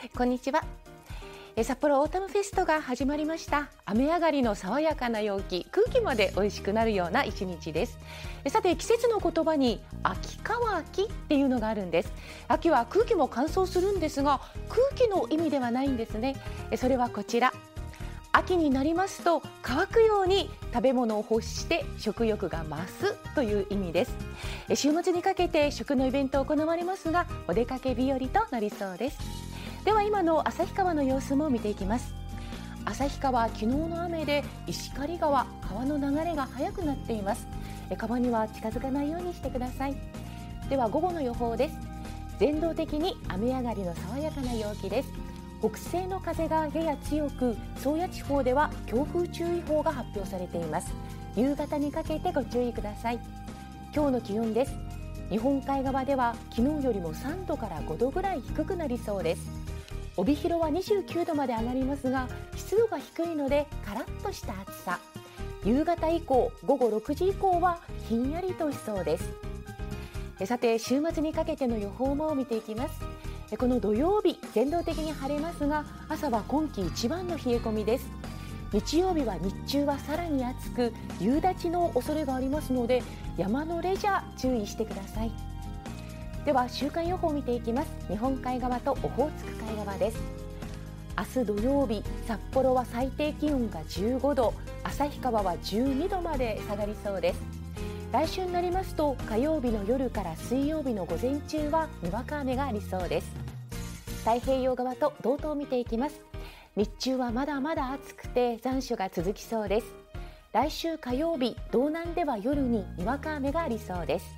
こんにちは。札幌オータムフェストが始まりました。雨上がりの爽やかな陽気、空気まで美味しくなるような一日です。さて、季節の言葉に秋乾きっていうのがあるんです。秋は空気も乾燥するんですが、空気の意味ではないんですね。それはこちら。秋になりますと乾くように食べ物を欲して食欲が増すという意味です。週末にかけて食のイベント行われますが、お出かけ日和となりそうです。では今の旭川の様子も見ていきます。旭川、昨日の雨で石狩川の流れが速くなっています。川には近づかないようにしてください。では午後の予報です。全道的に雨上がりの爽やかな陽気です。北西の風がやや強く、宗谷地方では強風注意報が発表されています。夕方にかけてご注意ください。今日の気温です。日本海側では昨日よりも3度から5度ぐらい低くなりそうです。帯広は29度まで上がりますが、湿度が低いのでカラッとした暑さ。夕方以降、午後6時以降はひんやりとしそうです。さて、週末にかけての予報も見ていきます。この土曜日、全道的に晴れますが、朝は今季一番の冷え込みです。日曜日は日中はさらに暑く、夕立の恐れがありますので、山のレジャー注意してください。では週間予報を見ていきます。日本海側とオホーツク海側です。明日土曜日、札幌は最低気温が15度、旭川は12度まで下がりそうです。来週になりますと、火曜日の夜から水曜日の午前中はにわか雨がありそうです。太平洋側と道東を見ていきます。日中はまだまだ暑くて残暑が続きそうです。来週火曜日、道南では夜ににわか雨がありそうです。